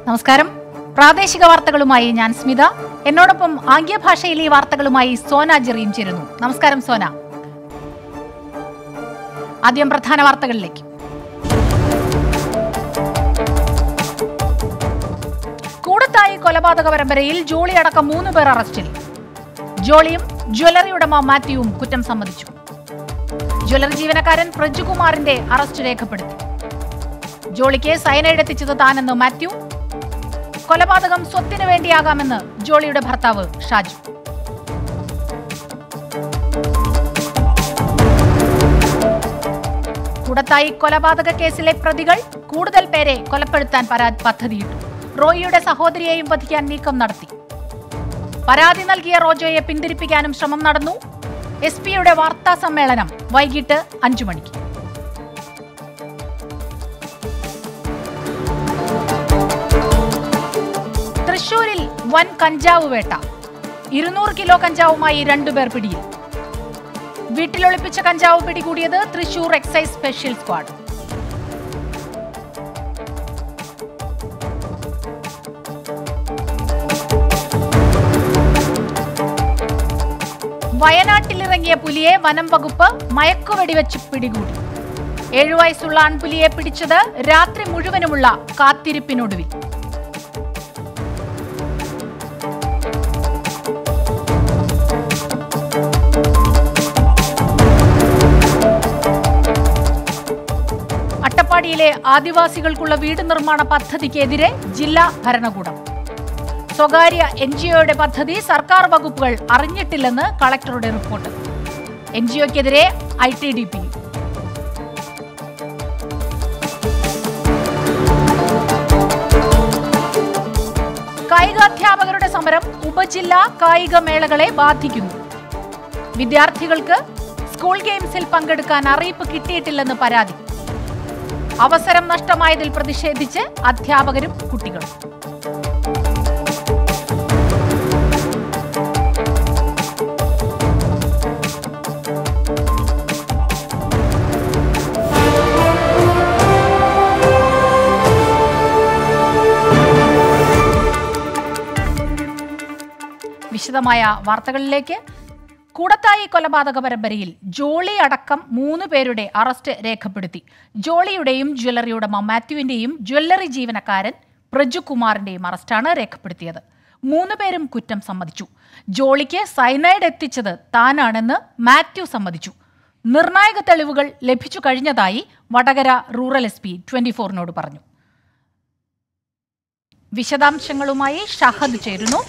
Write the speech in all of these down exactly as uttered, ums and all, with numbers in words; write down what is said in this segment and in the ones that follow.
നമസ്കാരം. പ്രാദേശിക വാർത്തകളുമായി ഞാൻ സ്മിത. എന്നോടൊപ്പം ആംഗ്യഭാഷയിലെ വാർത്തകളുമായി സോന ജെറിയും ചേരുന്നു. നമസ്കാരം സോന. ആദ്യം പ്രധാന വാർത്തകളിലേക്ക്. കൂടത്തായി കൊലപാതക പരമ്പരയിൽ ജോളി അടക്കം മൂന്ന് പേർ അറസ്റ്റിൽ. ജോളിയും ജ്വല്ലറി ഉടമ മാത്യുവും കുറ്റം സമ്മതിച്ചു. ജ്വല്ലറി ജീവനക്കാരൻ പ്രജുകുമാറിന്റെ അറസ്റ്റ് രേഖപ്പെടുത്തി. ജോളിക്ക് സയനൈഡ് എത്തിച്ചത് താനെന്ന് മാത്യു. കൊലപാതകം സ്വത്തിനു വേണ്ടിയാകാമെന്ന് ജോളിയുടെ ഭർത്താവ് ഷാജു. കൂടത്തായി കൊലപാതക കേസിലെ പ്രതികൾ കൂടുതൽ പേരെ കൊലപ്പെടുത്താൻ പദ്ധതിയിട്ടു. റോയിയുടെ സഹോദരിയെയും വധിക്കാൻ നീക്കം നടത്തി. പരാതി നൽകിയ റോജോയെ പിന്തിരിപ്പിക്കാനും ശ്രമം നടന്നു. എസ് പിയുടെ വാർത്താ സമ്മേളനം വൈകിട്ട് അഞ്ചു മണിക്ക്. തൃശൂരിൽ വൻ കഞ്ചാവ് വേട്ട. ഇരുന്നൂറ് കിലോ കഞ്ചാവുമായി രണ്ടുപേർ പിടിയിൽ. വീട്ടിലൊളിപ്പിച്ച കഞ്ചാവ് പിടികൂടിയത് തൃശൂർ എക്സൈസ് സ്പെഷ്യൽ സ്ക്വാഡ്. വയനാട്ടിലിറങ്ങിയ പുലിയെ വനം വകുപ്പ് മയക്കുവെടിവെച്ച് പിടികൂടി. ഏഴു വയസ്സുള്ള ആൺപുലിയെ പിടിച്ചത് രാത്രി മുഴുവനുമുള്ള കാത്തിരിപ്പിനൊടുവിൽ. അട്ടപ്പാടിയിലെ ആദിവാസികൾക്കുള്ള വീട് നിർമ്മാണ പദ്ധതിക്കെതിരെ ജില്ലാ ഭരണകൂടം. സ്വകാര്യ എൻ ജി ഒയുടെ പദ്ധതി സർക്കാർ വകുപ്പുകൾ അറിഞ്ഞിട്ടില്ലെന്ന് കളക്ടറുടെ റിപ്പോർട്ട്. എൻ ജി ഒക്കെതിരെ ഐ ടി ഡി പി. കായികാധ്യാപകരുടെ സമരം ഉപജില്ലാ കായിക മേളകളെ ബാധിക്കുന്നു. വിദ്യാർത്ഥികൾക്ക് സ്കൂൾ ഗെയിംസിൽ പങ്കെടുക്കാൻ അറിയിപ്പ് കിട്ടിയിട്ടില്ലെന്ന് പരാതി. അവസരം നഷ്ടമായതിൽ പ്രതിഷേധിച്ച് അധ്യാപകരും കുട്ടികളും. വിശദമായ വാർത്തകളിലേക്ക്. കൂടത്തായി കൊലപാതക പരമ്പരയിൽ ജോളി അടക്കം മൂന്ന് പേരുടെ അറസ്റ്റ് രേഖപ്പെടുത്തി. ജോളിയുടെയും ജ്വല്ലറി ഉടമ മാത്യുവിന്റെയും ജ്വല്ലറി ജീവനക്കാരൻ പ്രജുകുമാറിന്റെയും അറസ്റ്റാണ് രേഖപ്പെടുത്തിയത്. മൂന്ന് പേരും കുറ്റം സമ്മതിച്ചു. ജോളിക്ക് സയനൈഡ് എത്തിച്ചത് താനാണെന്ന് മാത്യു സമ്മതിച്ചു. നിർണായക തെളിവുകൾ ലഭിച്ചു കഴിഞ്ഞതായി Vadakara rural S P twenty ഫോറിനോട് പറഞ്ഞു. വിശദാംശങ്ങളുമായി ഷഹദ് ചേരുന്നു.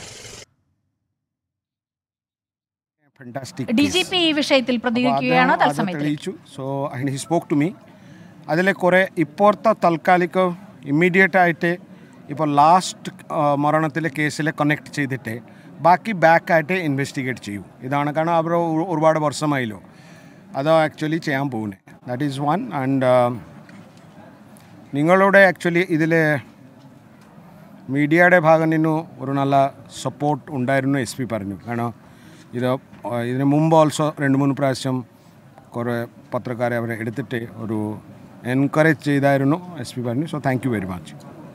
ഡി ജി പി ഈ വിഷയത്തിൽ പ്രതികരിക്കുകയാണ്. So he spoke to me. അതിൽ കുറേ ഇപ്പോഴത്തെ താൽക്കാലിക ഇമ്മീഡിയറ്റ് ആയിട്ട് ഇപ്പോൾ ലാസ്റ്റ് മരണത്തിലെ കേസിൽ കണക്ട് ചെയ്തിട്ട് ബാക്കി ബാക്കായിട്ട് ഇൻവെസ്റ്റിഗേറ്റ് ചെയ്യും. ഇതാണ് കാരണം അവർ ഒരുപാട് വർഷമായല്ലോ അത് ആക്ച്വലി ചെയ്യാൻ പോകുന്നത്. That is one. ആൻഡ് നിങ്ങളുടെ ആക്ച്വലി ഇതിൽ മീഡിയയുടെ ഭാഗം നിന്നു ഒരു നല്ല സപ്പോർട്ട് ഉണ്ടായിരുന്നു എസ് പി പറഞ്ഞു. കാരണം ഇത് ഇതിന് മുമ്പ് ഓൾസോ രണ്ട് മൂന്ന് പ്രാവശ്യം കുറേ പത്രക്കാരെ അവരെ എടുത്തിട്ട് ഒരു എൻകറേജ് ചെയ്തായിരുന്നു എസ് പി പറഞ്ഞു. So thank you very much.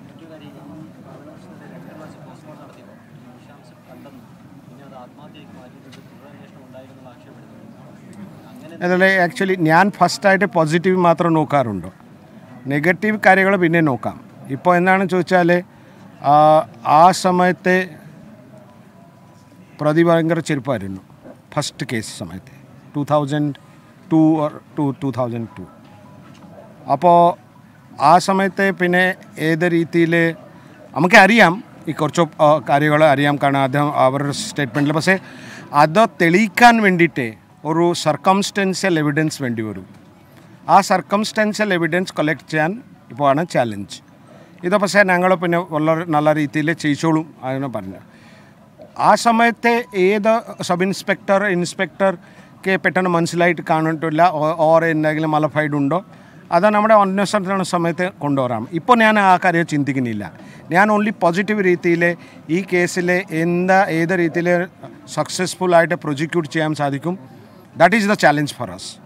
അതിൽ ആക്ച്വലി ഞാൻ ഫസ്റ്റായിട്ട് പോസിറ്റീവ് മാത്രം നോക്കാറുണ്ട്. നെഗറ്റീവ് കാര്യങ്ങൾ പിന്നെ നോക്കാം. ഇപ്പോൾ എന്താണെന്ന് ചോദിച്ചാൽ ആ സമയത്തെ പ്രതി ഭയങ്കര ചെറുപ്പമായിരുന്നു ഫസ്റ്റ് കേസ് സമയത്ത് two thousand two two two thousand two അപ്പോൾ ആ സമയത്ത് പിന്നെ ഏത് രീതിയിൽ നമുക്കറിയാം ഈ കുറച്ച് കാര്യങ്ങൾ അറിയാം. കാരണം അദ്ദേഹം അവരുടെ സ്റ്റേറ്റ്മെൻറ്റിൽ പക്ഷേ അത് തെളിയിക്കാൻ വേണ്ടിയിട്ട് ഒരു സർക്കംസ്റ്റൻഷ്യൽ എവിഡൻസ് വേണ്ടി വരും. ആ സർക്കംസ്റ്റൻഷ്യൽ എവിഡൻസ് കളക്ട് ചെയ്യാൻ ഇപ്പോൾ ആണ് ചാലഞ്ച്. ഇത് പക്ഷേ ഞങ്ങൾ പിന്നെ വളരെ നല്ല രീതിയിൽ ചെയ്യിച്ചോളും അതിനെ പറഞ്ഞു. ആ സമയത്തെ ഏത് സബ് ഇൻസ്പെക്ടർ ഇൻസ്പെക്ടർക്ക് പെട്ടെന്ന് മനസ്സിലായിട്ട് കാണുന്നില്ല ഓർ എന്തെങ്കിലും മലഫൈഡ് ഉണ്ടോ അത് നമ്മുടെ അന്വേഷണത്തിനുള്ള സമയത്ത് കൊണ്ടുവരാം. ഇപ്പോൾ ഞാൻ ആ കാര്യം ചിന്തിക്കുന്നില്ല. ഞാൻ ഓൺലി പോസിറ്റീവ് രീതിയിൽ ഈ കേസിൽ എന്താ ഏത് രീതിയിൽ സക്സസ്ഫുള്ളായിട്ട് പ്രോസിക്യൂട്ട് ചെയ്യാൻ സാധിക്കും. That is the challenge for us.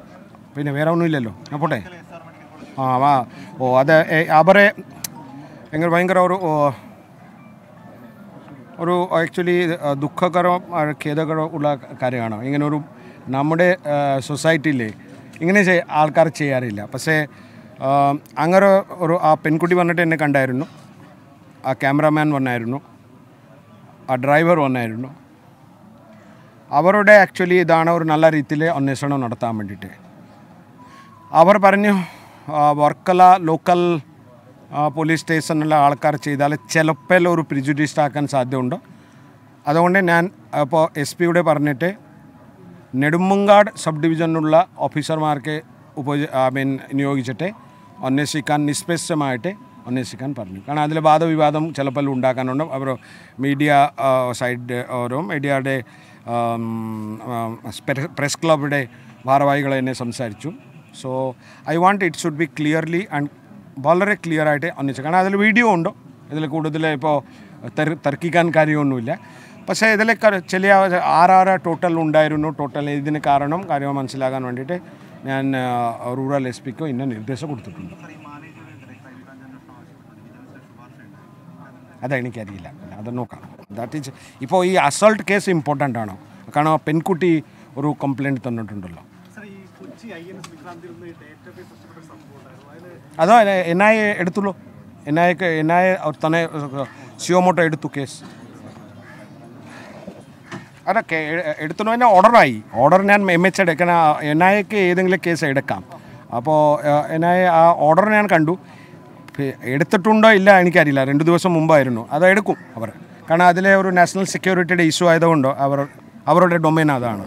പിന്നെ വേറെ ഒന്നുമില്ലല്ലോ. ഞാൻ പോട്ടെ. ആ ആ ഓ അത് അവരെ എങ്ങനെ ഭയങ്കര ഒരു ഒരു ആക്ച്വലി ദുഃഖകരം ഖേദകരം ഉള്ള കാര്യമാണ്. ഇങ്ങനെ ഒരു നമ്മുടെ സൊസൈറ്റിയിൽ ഇങ്ങനെ ആൾക്കാർ ചെയ്യാറില്ല. പക്ഷേ അങ്ങനെ ഒരു ആ പെൺകുട്ടി വന്നിട്ട് എന്നെ കണ്ടായിരുന്നു, ആ ക്യാമറാമാൻ വന്നായിരുന്നു, ആ ഡ്രൈവർ വന്നായിരുന്നു. അവരുടെ ആക്ച്വലി ഇതാണ് ഒരു നല്ല രീതിയിൽ അന്വേഷണം നടത്താൻ വേണ്ടിയിട്ട്. അവർ പറഞ്ഞു വർക്കല ലോക്കൽ പോലീസ് സ്റ്റേഷനിലെ ആൾക്കാർ ചെയ്താൽ ചിലപ്പോൾ ഒരു പ്രിജുഡീസ് ആക്കാൻ സാധ്യതയുണ്ട്. അതുകൊണ്ട് ഞാൻ അപ്പോൾ എസ് പിയുടെ പറഞ്ഞിട്ട് നെടുമങ്ങാട് സബ് ഡിവിഷനിലുള്ള ഓഫീസർമാർക്ക് ഉപ ഐ മീൻ നിയോഗിച്ചിട്ട് അന്വേഷിക്കാൻ നിഷ്പക്ഷമായിട്ട് അന്വേഷിക്കാൻ പറഞ്ഞു. കാരണം അതിൽ വാദവിവാദം ചിലപ്പോൾ ഉണ്ടാക്കാനുണ്ട്. അവർ മീഡിയ സൈഡ് ഓരോ മീഡിയയുടെ പ്രസ് ക്ലബിൻ്റെ ഭാരവാഹികൾ എന്നെ സംസാരിച്ചു. So I want it should be clearly and വളരെ ക്ലിയർ ആയിട്ട് അന്വേഷിച്ചു. കാരണം അതിൽ വീഡിയോ ഉണ്ടോ, ഇതിൽ കൂടുതൽ ഇപ്പോൾ തർക്കിക്കാൻ കാര്യമൊന്നുമില്ല. പക്ഷേ ഇതിൽ ചില ആറാറ് ടോട്ടൽ ഉണ്ടായിരുന്നു. ടോട്ടൽ ഇതിന് കാരണം കാര്യം മനസ്സിലാക്കാൻ വേണ്ടിയിട്ട് ഞാൻ റൂറൽ എസ് പിക്ക് ഇന്ന നിർദ്ദേശം കൊടുത്തിട്ടുണ്ട്. അതാ എനിക്കറിയില്ല, അത് നോക്കാം. ദാറ്റ് ഈസ് ഇപ്പോൾ ഈ അസൾട്ട് കേസ് ഇമ്പോർട്ടൻ്റ് ആണോ? കാരണം പെൺകുട്ടി ഒരു കംപ്ലയിൻറ്റ് തന്നിട്ടുണ്ടല്ലോ. അതോ എൻ ഐ എ എടുത്തുള്ളൂ. എൻ ഐക്ക് എൻ ഐ തന്നെ സിയോമോട്ടോ എടുത്തു കേസ്. അതൊക്കെ എടുത്തു തന്നെ ഓർഡറായി. ഓർഡർ ഞാൻ എം എച്ച് എടുക്കണം. എൻ ഐക്ക് ഏതെങ്കിലും കേസ് എടുക്കാം. അപ്പോൾ എൻ ഐ ആ ഓർഡർ ഞാൻ കണ്ടു. എടുത്തിട്ടുണ്ടോ ഇല്ല എനിക്കറിയില്ല. രണ്ട് ദിവസം മുമ്പായിരുന്നു. അത് എടുക്കും അവർ. കാരണം അതിലെ ഒരു നാഷണൽ സെക്യൂരിറ്റിയുടെ ഇഷ്യൂ ആയതുകൊണ്ട് അവർ അവരുടെ ഡൊമൈൻ അതാണ്.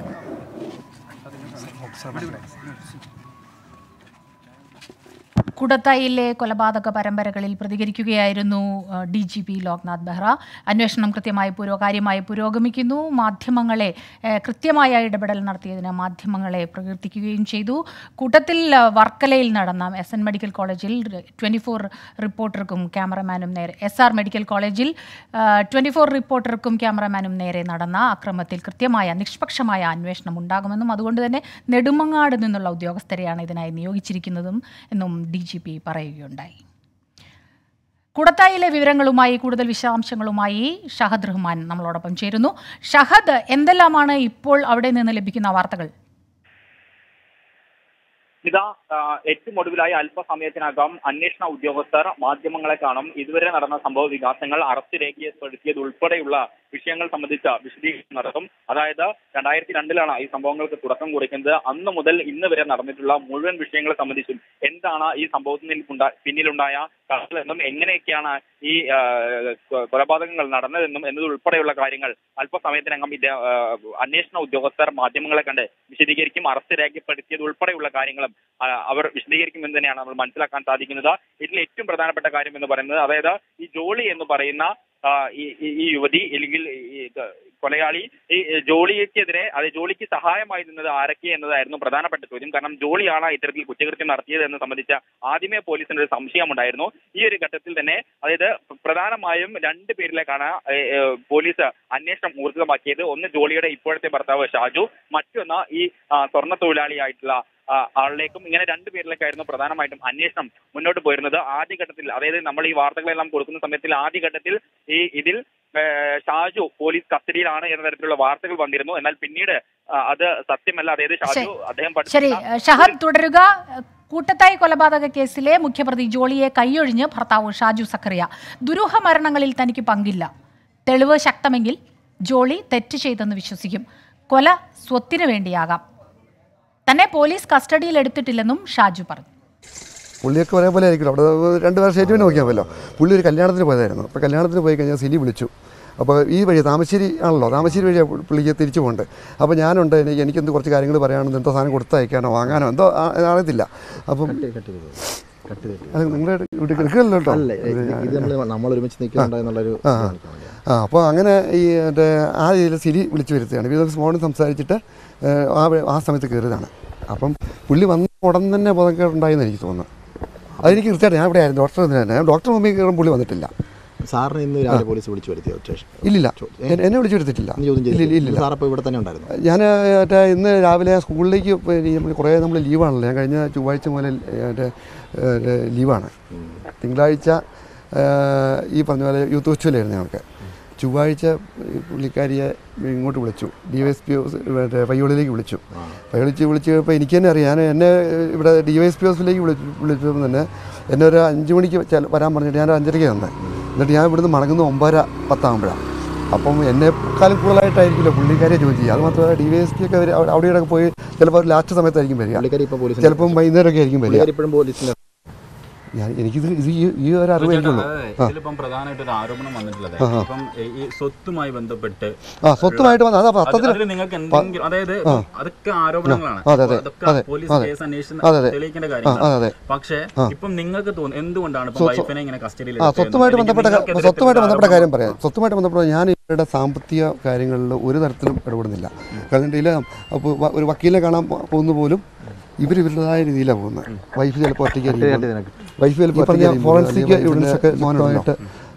കുടത്തായിലെ കൊലപാതക പരമ്പരകളിൽ പ്രതികരിക്കുകയായിരുന്നു D G P Loknath Behera. അന്വേഷണം കൃത്യമായി പുരോ കാര്യമായി പുരോഗമിക്കുന്നു. മാധ്യമങ്ങളെ കൃത്യമായ ഇടപെടൽ നടത്തിയതിന് മാധ്യമങ്ങളെ പ്രകീർത്തിക്കുകയും ചെയ്തു. കൂട്ടത്തിൽ വർക്കലയിൽ നടന്ന എസ് എൻ മെഡിക്കൽ കോളേജിൽ ട്വൻറ്റി ഫോർ റിപ്പോർട്ടർക്കും ക്യാമറമാനും നേരെ എസ് ആർ മെഡിക്കൽ കോളേജിൽ ട്വൻറ്റി ഫോർ റിപ്പോർട്ടർക്കും ക്യാമറമാനും നേരെ നടന്ന അക്രമത്തിൽ കൃത്യമായ നിഷ്പക്ഷമായ അന്വേഷണം ഉണ്ടാകുമെന്നും അതുകൊണ്ട് തന്നെ നെടുമങ്ങാട് നിന്നുള്ള ഉദ്യോഗസ്ഥരെയാണ് ഇതിനായി നിയോഗിച്ചിരിക്കുന്നതും എന്നും ഡി ജി പി പറയുകയുണ്ടായി. കുടത്തായിലെ വിവരങ്ങളുമായി കൂടുതൽ വിശദാംശങ്ങളുമായി ഷഹദ് റഹ്മാൻ നമ്മളോടൊപ്പം ചേരുന്നു. ഷഹദ്, എന്തെല്ലാമാണ് ഇപ്പോൾ അവിടെ നിന്ന് ലഭിക്കുന്ന വാർത്തകൾ? ഇതാ ഏറ്റവും ഒടുവിലായി അല്പസമയത്തിനകം അന്വേഷണ ഉദ്യോഗസ്ഥർ മാധ്യമങ്ങളെ കാണും ഇതുവരെ നടന്ന സംഭവ വികാസങ്ങൾ, അറസ്റ്റ് രേഖപ്പെടുത്തിയത് ഉൾപ്പെടെയുള്ള വിഷയങ്ങൾ സംബന്ധിച്ച വിശദീകരണം നടത്തും. അതായത് രണ്ടായിരത്തി രണ്ടിലാണ് ഈ സംഭവങ്ങൾക്ക് തുടക്കം കുറിക്കുന്നത്. അന്ന് മുതൽ ഇന്ന് വരെ നടന്നിട്ടുള്ള മുഴുവൻ വിഷയങ്ങളെ സംബന്ധിച്ചും എന്താണ് ഈ സംഭവത്തിന് പിന്നിലുണ്ടായ കാരണമെന്നും എങ്ങനെയൊക്കെയാണ് ഈ കൊലപാതകങ്ങൾ നടന്നതെന്നും എന്നതുൾപ്പെടെയുള്ള കാര്യങ്ങൾ അല്പസമയത്തിനകം ഇത് അന്വേഷണ ഉദ്യോഗസ്ഥർ മാധ്യമങ്ങളെ കണ്ട് വിശദീകരിക്കും. അറസ്റ്റ് രേഖപ്പെടുത്തിയത് ഉൾപ്പെടെയുള്ള കാര്യങ്ങളും അവർ വിശദീകരിക്കുമെന്ന് തന്നെയാണ് നമ്മൾ മനസ്സിലാക്കാൻ സാധിക്കുന്നത്. ഇതിൽ ഏറ്റവും പ്രധാനപ്പെട്ട കാര്യം എന്ന് പറയുന്നത്, അതായത് ഈ ജോളി എന്ന് പറയുന്ന ഈ യുവതി അല്ലെങ്കിൽ കൊലയാളി, ഈ ജോളിക്കെതിരെ അത് ജോളിക്ക് സഹായമായി നിന്നത് ആരൊക്കെ എന്നതായിരുന്നു പ്രധാനപ്പെട്ട ചോദ്യം. കാരണം ജോളിയാണ് ഇത്തരത്തിൽ കുറ്റകൃത്യം നടത്തിയത് എന്ന് സംബന്ധിച്ച ആദ്യമേ പോലീസിന് ഒരു സംശയമുണ്ടായിരുന്നു. ഈ ഒരു ഘട്ടത്തിൽ തന്നെ അതായത് പ്രധാനമായും രണ്ട് പേരിലേക്കാണ് പോലീസ് അന്വേഷണം ഊർജിതമാക്കിയത്. ഒന്ന് ജോളിയുടെ ഇപ്പോഴത്തെ ഭർത്താവ് ഷാജു, മറ്റൊന്ന് ഈ സ്വർണ്ണ തൊഴിലാളിയായിട്ടുള്ള ആളിലേക്കും. ഇങ്ങനെ രണ്ടു പേരിലേക്കായിരുന്നു പ്രധാനമായിട്ടും അന്വേഷണം മുന്നോട്ട് പോയിരുന്നത്. ആദ്യഘട്ടത്തിൽ, അതായത് നമ്മൾ ഈ വാർത്തകളെല്ലാം കൊടുക്കുന്ന സമയത്തിൽ ആദ്യഘട്ടത്തിൽ ഈ ഇതിൽ ഷാജു പോലീസ് കസ്റ്റഡിയിലാണ് എന്ന തരത്തിലുള്ള വാർത്തകൾ വന്നിരുന്നു. എന്നാൽ പിന്നീട് അത് സത്യമല്ല. അതായത് ഷാജു അദ്ദേഹം ശരി ഷഹദ് തുടരുക. കൂട്ടത്തായി കൊലപാതക കേസിലെ മുഖ്യപ്രതി ജോളിയെ കൈയൊഴിഞ്ഞ് ഭർത്താവ് ഷാജു സക്കറിയ. ദുരൂഹ മരണങ്ങളിൽ തനിക്ക് പങ്കില്ല. തെളിവ് ശക്തമെങ്കിൽ ജോളി തെറ്റ് ചെയ്തെന്ന് വിശ്വസിക്കും. കൊല സ്വത്തിനു വേണ്ടിയാകാം. തന്നെ പോലീസ് കസ്റ്റഡിയിൽ എടുത്തിട്ടില്ലെന്നും ഷാജു പറഞ്ഞു. പുള്ളിയൊക്കെ ഒരേ പോലെ ആയിരിക്കും. അവിടെ രണ്ട് പേർ സ്റ്റേറ്റ്മെൻറ്റ് നോക്കിയാൽ പുള്ളി ഒരു കല്യാണത്തിന് പോയതായിരുന്നു. അപ്പോൾ കല്യാണത്തിന് പോയി കഴിഞ്ഞാൽ സിലി വിളിച്ചു. അപ്പോൾ ഈ വഴി താമശ്ശേരി ആണല്ലോ, താമശ്ശേരി വഴി പുള്ളിക്ക് തിരിച്ചു പോകുന്നുണ്ട്. അപ്പോൾ ഞാനുണ്ട്, എനിക്ക് എനിക്കെന്ത് കുറച്ച് കാര്യങ്ങൾ പറയാനുണ്ട്, എന്തോ സാധനം കൊടുത്തയക്കാനോ വാങ്ങാനോ എന്തോ അറിയത്തില്ല. അപ്പം അത് നിങ്ങളുടെ എടുക്കല്ലോ കേട്ടോ. ആ അപ്പോൾ അങ്ങനെ ഈ മറ്റേ ആ രീതിയിൽ സിലി വിളിച്ചു വരുത്തുകയാണ്. ബിസിനസ് മോർണിംഗ് സംസാരിച്ചിട്ട് ആ ആ സമയത്ത് കയറിയതാണ്. അപ്പം പുള്ളി വന്ന ഉടൻ തന്നെ ബോധക്കേടുണ്ടായെന്ന് എനിക്ക് തോന്നുന്നു. അതെനിക്ക് കൃത്യമായിട്ട് ഞാൻ ഇവിടെ ആയിരുന്നു ഡോക്ടർ തന്നെ ഡോക്ടർ മുമ്പിൽ കയറും പുള്ളി വന്നിട്ടില്ല. സാറിന് ഇന്ന് രാവിലെ പോലീസ് വിളിച്ചു വരുത്തിയോ? ഇല്ലില്ല, എന്നെ വിളിച്ചു വരുത്തിയിട്ടില്ല. ഇല്ല സാർ അപ്പോൾ ഇവിടെ തന്നെ ഉണ്ടായിരുന്നു. ഞാൻ മറ്റേ ഇന്ന് രാവിലെ സ്കൂളിലേക്ക് നമ്മൾ കുറേ നമ്മൾ ലീവാണല്ലോ. ഞാൻ കഴിഞ്ഞ ചൊവ്വാഴ്ച മുതൽ മറ്റേ ലീവാണ്. തിങ്കളാഴ്ച ഈ പറഞ്ഞ പോലെ യൂത്ത് ഫെസ്റ്റിവലായിരുന്നു ഞങ്ങൾക്ക്. ചൊവ്വാഴ്ച പുള്ളിക്കാരിയെ ഇങ്ങോട്ട് വിളിച്ചു, ഡി വൈ എസ് പി മറ്റേ പയ്യോളിലേക്ക് വിളിച്ചു. പയ്യോളിച്ച് വിളിച്ച് കഴിഞ്ഞപ്പോൾ എനിക്ക് തന്നെ അറിയാം, ഞാൻ എന്നെ ഇവിടെ ഡി വൈ എസ് പി ഓഫീസിലേക്ക് വിളിച്ചു വിളിച്ചപ്പോൾ തന്നെ എന്നെ ഒരു അഞ്ച് മണിക്ക് വരാൻ പറഞ്ഞിട്ട് ഞാൻ അഞ്ചരയ്ക്ക് തന്നെ. എന്നിട്ട് ഞാൻ ഇവിടുന്ന് മടങ്ങുന്ന ഒമ്പതര പത്താകുമ്പോഴാണ്. അപ്പം എന്നെക്കാളും കൂടുതലായിട്ടായിരിക്കില്ല പുള്ളിക്കാരെ ജോലി ചെയ്യുക. അത് മാത്രമല്ല ഡി വൈ എസ് പി ഒക്കെ അവിടെ ഇവിടെ പോയി ചിലപ്പോൾ ലാസ്റ്റ് സമയത്തായിരിക്കും വരിക, ചിലപ്പം വൈകുന്നേരമൊക്കെ ആയിരിക്കും വരിക. ഞാൻ എനിക്കിത് ഇത് ഈ ഒരു അറിവ് എനിക്കുള്ളൂ. ഇതിലിപ്പം പ്രധാനമായിട്ടൊരു ആരോപണം വന്നിട്ടുള്ളത് ഇപ്പം ഈ സ്വത്തുമായി ബന്ധപ്പെട്ട് ആ സ്വത്തുമായിട്ട് വന്ന അതാ പത്രത്തിൽ നിങ്ങൾക്ക് എന്തെങ്കിലും, അതായത് അതൊക്കെ ആരോപണങ്ങളാണ്, പോലീസ് കേസ് അന്വേഷണം തെളിയിക്കേണ്ട കാര്യങ്ങളാണ്. പക്ഷേ ഇപ്പം നിങ്ങൾക്ക് തോന്നുന്നു എന്തുകൊണ്ടാണ് വൈഫിനെ ഇങ്ങനെ കസ്റ്റഡിയിൽ? സ്വത്തുമായിട്ട് ബന്ധപ്പെട്ട സ്വത്തുമായിട്ട് ബന്ധപ്പെട്ട കാര്യം പറയാം. സ്വത്തുമായിട്ട് ബന്ധപ്പെട്ട ഞാൻ ഇവരുടെ സാമ്പത്തിക കാര്യങ്ങളിൽ ഒരു തരത്തിലും ഇടപെടുന്നില്ല. കാരണം അപ്പോൾ ഒരു വക്കീലിനെ കാണാൻ പോകുന്ന പോലും ഇവർ ഇവരുടേതായ രീതിയിലാണ് പോകുന്നത്. വൈഫ് ചിലപ്പോൾ ഒറ്റയ്ക്ക് വൈഫ് ചിലപ്പോൾ ഫോറൻസിക് എവിഡൻസ് ഒക്കെ മോനമായിട്ട്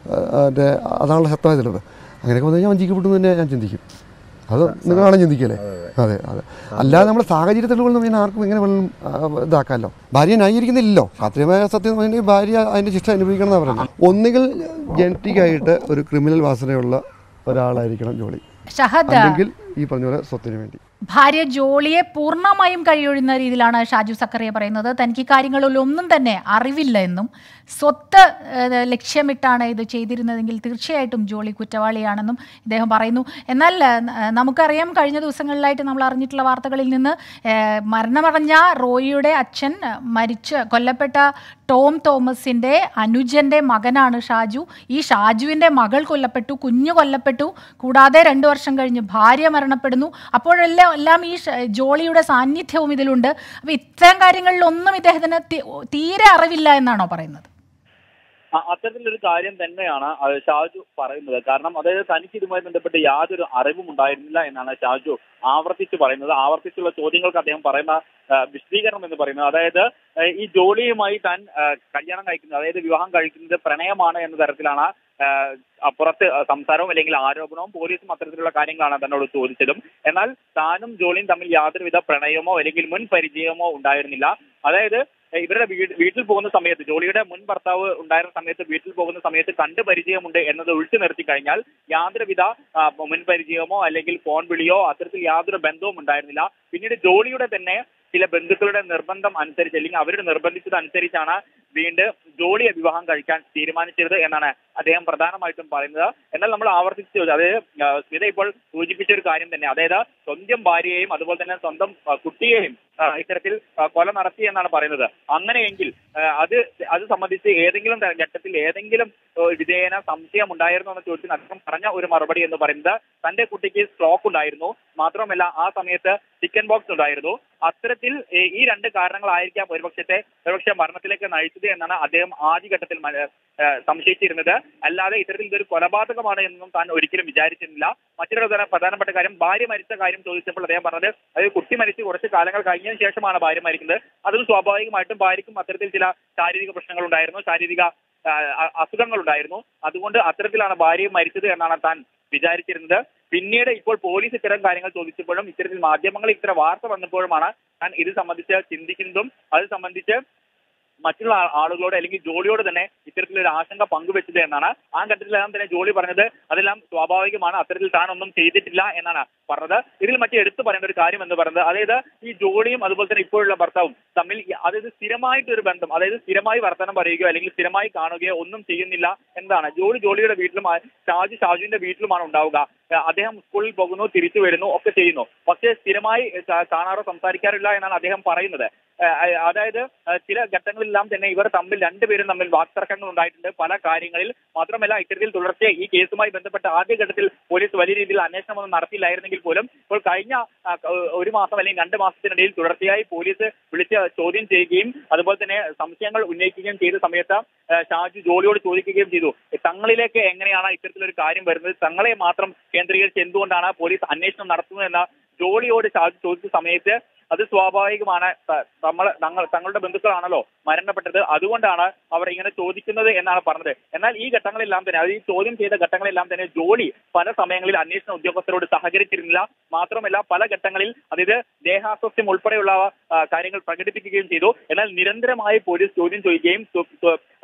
അതാണല്ലോ ശക്തമായ തെളിവ്. അങ്ങനെയൊക്കെ വന്നു കഴിഞ്ഞാൽ വഞ്ചിക്കപ്പെട്ടു തന്നെ ഞാൻ ചിന്തിക്കും. അത് നിങ്ങളാണ് ചിന്തിക്കല്ലേ? അതെ അതെ. അല്ലാതെ നമ്മുടെ സാഹചര്യ തെളിവുകളൊന്നും ഞാൻ ആർക്കും ഇങ്ങനെ വെള്ളം ഇതാക്കാമല്ലോ. ഭാര്യ ന്യായീകരിക്കുന്നില്ലല്ലോ. ശാസ്ത്രീയമായ സത്യം വേണ്ടി ഭാര്യ അതിൻ്റെ ശിക്ഷ അനുഭവിക്കണം എന്നാണ് പറയുന്നത്. ഒന്നുകിൽ ജനറ്റിക്കായിട്ട് ഒരു ക്രിമിനൽ വാസനയുള്ള ഒരാളായിരിക്കണം ജോളി, അല്ലെങ്കിൽ ഈ പറഞ്ഞ പോലെ സ്വത്തിന് വേണ്ടി. ഭാര്യ ജോളിയെ പൂർണ്ണമായും കഴിയൊഴിയുന്ന രീതിയിലാണ് ഷാജു സക്കറിയ പറയുന്നത്. തനിക്ക് കാര്യങ്ങളിൽ ഒന്നും തന്നെ അറിവില്ല എന്നും സ്വത്ത് ലക്ഷ്യമിട്ടാണ് ഇത് ചെയ്തിരുന്നതെങ്കിൽ തീർച്ചയായിട്ടും ജോളി കുറ്റവാളിയാണെന്നും ഇദ്ദേഹം പറയുന്നു. എന്നാൽ നമുക്കറിയാം, കഴിഞ്ഞ ദിവസങ്ങളിലായിട്ട് നമ്മൾ അറിഞ്ഞിട്ടുള്ള വാർത്തകളിൽ നിന്ന് മരണമടഞ്ഞ റോയിയുടെ അച്ഛൻ മരിച്ച് കൊല്ലപ്പെട്ട ടോം തോമസിൻ്റെ അനുജൻ്റെ മകനാണ് ഷാജു. ഈ ഷാജുവിൻ്റെ മകൾ കൊല്ലപ്പെട്ടു, കുഞ്ഞു കൊല്ലപ്പെട്ടു, കൂടാതെ രണ്ടു വർഷം കഴിഞ്ഞ് ഭാര്യ മരണപ്പെടുന്നു. അപ്പോഴെല്ലാം എല്ലാം ഈ ജോളിയുടെ സാന്നിധ്യവും ഇതിലുണ്ട്. അപ്പോൾ ഇത്തരം കാര്യങ്ങളിലൊന്നും ഇദ്ദേഹത്തിന് തീരെ അറിവില്ല എന്നാണോ പറയുന്നത്? അത്തരത്തിലൊരു കാര്യം തന്നെയാണ് ഷാജു പറയുന്നത്. കാരണം അതായത് തനിക്ക് ഇതുമായി ബന്ധപ്പെട്ട് യാതൊരു അറിവും ഉണ്ടായിരുന്നില്ല എന്നാണ് ഷാജു ആവർത്തിച്ച് പറയുന്നത്. ആവർത്തിച്ചുള്ള ചോദ്യങ്ങൾക്ക് അദ്ദേഹം പറയുന്ന വിശദീകരണം എന്ന് പറയുന്നത്, അതായത് ഈ ജോളിയുമായി താൻ കല്യാണം കഴിക്കുന്നത്, അതായത് വിവാഹം കഴിക്കുന്നത് പ്രണയമാണ് എന്ന തരത്തിലാണ് അപ്പുറത്ത് സംസാരവും അല്ലെങ്കിൽ ആരോപണവും പോലീസും അത്തരത്തിലുള്ള കാര്യങ്ങളാണ് തന്നോട് ചോദിച്ചതും. എന്നാൽ താനും ജോളിയും തമ്മിൽ യാതൊരുവിധ പ്രണയമോ അല്ലെങ്കിൽ മുൻ പരിചയമോ ഉണ്ടായിരുന്നില്ല. അതായത് ഇവരുടെ വീട് വീട്ടിൽ പോകുന്ന സമയത്ത്, ജോളിയുടെ മുൻ ഭർത്താവ് ഉണ്ടായിരുന്ന സമയത്ത് വീട്ടിൽ പോകുന്ന സമയത്ത് കണ്ടു പരിചയമുണ്ട് എന്നത് ഒഴിച്ചു നിർത്തി കഴിഞ്ഞാൽ യാതൊരുവിധ മുൻ പരിചയമോ അല്ലെങ്കിൽ ഫോൺ വിളിയോ അത്തരത്തിൽ യാതൊരു ബന്ധവും ഉണ്ടായിരുന്നില്ല. പിന്നീട് ജോളിയുടെ തന്നെ ചില ബന്ധുക്കളുടെ നിർബന്ധം അനുസരിച്ച് അല്ലെങ്കിൽ അവരുടെ നിർബന്ധിച്ചത് അനുസരിച്ചാണ് വീണ്ടും ജോളിയെ വിവാഹം കഴിക്കാൻ തീരുമാനിച്ചത് എന്നാണ് അദ്ദേഹം പ്രധാനമായിട്ടും പറയുന്നത്. എന്നാൽ നമ്മൾ ആവർത്തിച്ച് ചോദിച്ചു, അതായത് സ്മിത ഇപ്പോൾ സൂചിപ്പിച്ച ഒരു കാര്യം തന്നെ, അതായത് സ്വന്തം ഭാര്യയെയും അതുപോലെ തന്നെ സ്വന്തം കുട്ടിയെയും ഇത്തരത്തിൽ കൊല നടത്തി എന്നാണ് പറയുന്നത്. അങ്ങനെയെങ്കിൽ അത് അത് സംബന്ധിച്ച് ഏതെങ്കിലും ഘട്ടത്തിൽ ഏതെങ്കിലും വിധേയന സംശയം ഉണ്ടായിരുന്നോ എന്ന ചോദ്യത്തിന് അദ്ദേഹം പറഞ്ഞ ഒരു മറുപടി എന്ന് പറയുന്നത് തന്റെ കുട്ടിക്ക് സ്ട്രോക്ക് ഉണ്ടായിരുന്നു, മാത്രമല്ല ആ സമയത്ത് ചിക്കൻ ബോക്സ് ഉണ്ടായിരുന്നു. അത്തരത്തിൽ ഈ രണ്ട് കാരണങ്ങളായിരിക്കാം ഒരുപക്ഷത്തെ ഒരുപക്ഷെ മരണത്തിലേക്ക് നയിച്ചത് എന്നാണ് അദ്ദേഹം ആദ്യഘട്ടത്തിൽ സംശയിച്ചിരുന്നത്. അല്ലാതെ ഇത്തരത്തിൽ ഇതൊരു കൊലപാതകമാണ് എന്നും താൻ ഒരിക്കലും വിചാരിച്ചിരുന്നില്ല. മറ്റൊരു പ്രധാനപ്പെട്ട കാര്യം, ഭാര്യ മരിച്ച കാര്യം ചോദിച്ചപ്പോൾ അദ്ദേഹം പറഞ്ഞത്, അതായത് കുട്ടി മരിച്ച് കുറച്ച് കാലങ്ങൾ കഴിഞ്ഞതിന് ശേഷമാണ് ഭാര്യ മരിക്കുന്നത്. അതും സ്വാഭാവികമായിട്ടും ഭാര്യയ്ക്കും അത്തരത്തിൽ ചില ശാരീരിക പ്രശ്നങ്ങൾ ഉണ്ടായിരുന്നു, ശാരീരിക അസുഖങ്ങൾ ഉണ്ടായിരുന്നു. അതുകൊണ്ട് അത്തരത്തിലാണ് ഭാര്യ മരിച്ചത് എന്നാണ് താൻ വിചാരിച്ചിരുന്നത്. പിന്നീട് ഇപ്പോൾ പോലീസ് ഇത്തരം കാര്യങ്ങൾ ചോദിച്ചപ്പോഴും ഇത്തരത്തിൽ മാധ്യമങ്ങളിൽ ഇത്തരം വാർത്ത വന്നപ്പോഴുമാണ് താൻ ഇത് സംബന്ധിച്ച് ചിന്തിക്കുന്നതും അത് സംബന്ധിച്ച് മറ്റുള്ള ആളുകളോട് അല്ലെങ്കിൽ ജോളിയോട് തന്നെ ഇത്തരത്തിലൊരു ആശങ്ക പങ്കുവെച്ചത് എന്നാണ്. ആ ഘട്ടത്തിലെല്ലാം തന്നെ ജോളി പറഞ്ഞത് അതെല്ലാം സ്വാഭാവികമാണ്, അത്തരത്തിൽ താൻ ഒന്നും ചെയ്തിട്ടില്ല എന്നാണ് പറഞ്ഞത്. ഇതിൽ മറ്റേ എടുത്തു പറയേണ്ട ഒരു കാര്യം എന്ന് പറയുന്നത്, അതായത് ഈ ജോളിയും അതുപോലെ തന്നെ ഇപ്പോഴുള്ള ഭർത്താവും തമ്മിൽ അതായത് സ്ഥിരമായിട്ടൊരു ബന്ധം, അതായത് സ്ഥിരമായി വർത്തമാനം പറയുകയോ അല്ലെങ്കിൽ സ്ഥിരമായി കാണുകയോ ഒന്നും ചെയ്യുന്നില്ല എന്നതാണ്. ജോളി ജോളിയുടെ വീട്ടിലും ഷാജു ഷാജുവിന്റെ വീട്ടിലുമാണ് ഉണ്ടാവുക. അദ്ദേഹം സ്കൂളിൽ പോകുന്നു, തിരിച്ചു വരുന്നു, ഒക്കെ ചെയ്യുന്നു. പക്ഷേ സ്ഥിരമായി കാണാറോ സംസാരിക്കാറില്ല എന്നാണ് അദ്ദേഹം പറയുന്നത്. അതായത് ചില ഘട്ടങ്ങളിലെല്ലാം തന്നെ ഇവർ തമ്മിൽ രണ്ടുപേരും തമ്മിൽ വാക്തർക്കങ്ങൾ ഉണ്ടായിട്ടുണ്ട് പല കാര്യങ്ങളിൽ. മാത്രമല്ല ഇത്തരത്തിൽ തുടർച്ചയായി ഈ കേസുമായി ബന്ധപ്പെട്ട ആദ്യഘട്ടത്തിൽ പോലീസ് വലിയ രീതിയിൽ അന്വേഷണമൊന്നും നടത്തിയില്ലായിരുന്നെങ്കിൽ പോലും ഇപ്പോൾ കഴിഞ്ഞ ഒരു മാസം അല്ലെങ്കിൽ രണ്ട് മാസത്തിനിടയിൽ തുടർച്ചയായി പോലീസ് വിളിച്ച് ചോദ്യം ചെയ്യുകയും അതുപോലെ തന്നെ സംശയങ്ങൾ ഉന്നയിക്കുകയും ചെയ്ത സമയത്ത് ഷാജു ജോളിയോട് ചോദിക്കുകയും ചെയ്തു, തങ്ങളിലേക്ക് എങ്ങനെയാണ് ഇത്തരത്തിലൊരു കാര്യം വരുന്നത്, തങ്ങളെ മാത്രം കേന്ദ്രീകരിച്ച് എന്തുകൊണ്ടാണ് പോലീസ് അന്വേഷണം നടത്തുന്നത് എന്ന ജോളിയോട് ഷാജു ചോദിച്ച സമയത്ത് അത് സ്വാഭാവികമാണ്, നമ്മൾ തങ്ങളുടെ ബന്ധുക്കളാണല്ലോ മരണപ്പെട്ടത്, അതുകൊണ്ടാണ് അവർ ഇങ്ങനെ ചോദിക്കുന്നത് എന്നാണ് പറഞ്ഞത്. എന്നാൽ ഈ ഘട്ടങ്ങളെല്ലാം തന്നെ, അത് ഈ ചോദ്യം ചെയ്ത ഘട്ടങ്ങളെല്ലാം തന്നെ ജോളി പല സമയങ്ങളിൽ അന്വേഷണ ഉദ്യോഗസ്ഥരോട് സഹകരിച്ചിരുന്നില്ല. മാത്രമല്ല പല ഘട്ടങ്ങളിൽ അതായത് ദേഹാസ്വാസ്ഥ്യം ഉൾപ്പെടെയുള്ള കാര്യങ്ങൾ പ്രകടിപ്പിക്കുകയും ചെയ്തു. എന്നാൽ നിരന്തരമായി പോലീസ് ചോദ്യം ചെയ്യുകയും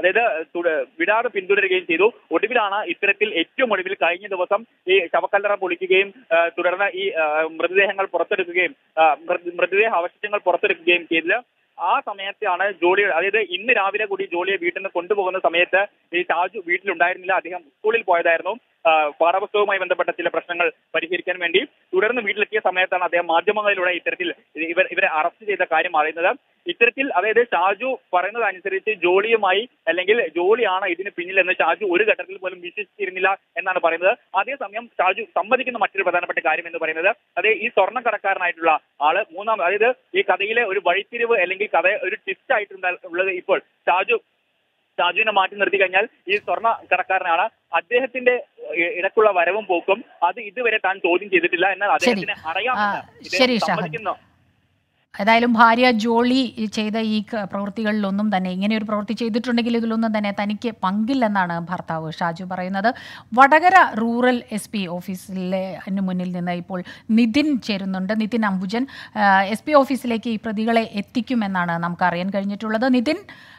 അതായത് വിടാതെ പിന്തുടരുകയും ചെയ്തു. ഒടുവിലാണ് ഇത്തരത്തിൽ ഏറ്റവും ഒടുവിൽ കഴിഞ്ഞ ദിവസം ഈ ശവക്കല്ലറ പൊളിക്കുകയും തുടർന്ന് ഈ മൃതദേഹങ്ങൾ പുറത്തെടുക്കുകയും മൃതദേഹ അവശിഷ്ടങ്ങൾ പുറത്തെടുക്കുകയും ചെയ്തത്. ആ സമയത്താണ് ജോളി, അതായത് ഇന്ന് രാവിലെ കൂടി ജോളിയെ വീട്ടിൽ നിന്ന് കൊണ്ടുപോകുന്ന സമയത്ത് ഈ ഷാജു വീട്ടിലുണ്ടായിരുന്നില്ല. അദ്ദേഹം സ്കൂളിൽ പോയതായിരുന്നു പാഠപുസ്തകവുമായി ബന്ധപ്പെട്ട ചില പ്രശ്നങ്ങൾ പരിഹരിക്കാൻ വേണ്ടി. തുടർന്ന് വീട്ടിലെത്തിയ സമയത്താണ് അദ്ദേഹം മാധ്യമങ്ങളിലൂടെ ഇത്തരത്തിൽ ഇവർ ഇവരെ അറസ്റ്റ് ചെയ്ത കാര്യം അറിയുന്നത്. ഇത്തരത്തിൽ അതായത് ഷാജു പറയുന്നത് അനുസരിച്ച് ജോളിയുമായി അല്ലെങ്കിൽ ജോളിയാണ് ഇതിന് പിന്നിലെന്ന് ഷാജു ഒരു ഘട്ടത്തിൽ പോലും വിശ്വസിച്ചിരുന്നില്ല എന്നാണ് പറയുന്നത്. അതേസമയം ഷാജു സമ്മതിക്കുന്ന മറ്റൊരു പ്രധാനപ്പെട്ട കാര്യം എന്ന് പറയുന്നത് അതായത് ഈ സ്വർണ്ണക്കടക്കാരനായിട്ടുള്ള ആള് മൂന്നാം, അതായത് ഈ കഥയിലെ ഒരു വഴിത്തിരിവ് അല്ലെങ്കിൽ കഥ ഒരു ട്വിസ്റ്റ് ആയിട്ടുള്ളത് ഇപ്പോൾ ഷാജു ഷാജുവിനെ മാറ്റി നിർത്തി കഴിഞ്ഞാൽ ഈ സ്വർണ്ണ കടക്കാരനാണ്. അദ്ദേഹത്തിന്റെ ഇടക്കുള്ള വരവും പോക്കും അത് ഇതുവരെ താൻ ചോദ്യം ചെയ്തിട്ടില്ല, എന്നാൽ അദ്ദേഹത്തിന് അറിയാമെന്ന് സമ്മതിക്കുന്നു. ഏതായാലും ഭാര്യ ജോളി ചെയ്ത ഈ പ്രവൃത്തികളിലൊന്നും തന്നെ, ഇങ്ങനെ ഒരു പ്രവൃത്തി ചെയ്തിട്ടുണ്ടെങ്കിൽ ഇതിലൊന്നും തന്നെ തനിക്ക് പങ്കില്ലെന്നാണ് ഭർത്താവ് ഷാജു പറയുന്നത്. വടകര റൂറൽ എസ് പി ഓഫീസിലെ മുന്നിൽ നിന്ന് ഇപ്പോൾ നിതിൻ ചേരുന്നുണ്ട്. നിതിൻ അംബുജൻ, എസ് പി ഓഫീസിലേക്ക് ഈ പ്രതികളെ എത്തിക്കുമെന്നാണ് നമുക്ക് അറിയാൻ കഴിഞ്ഞിട്ടുള്ളത്. നിതിൻ,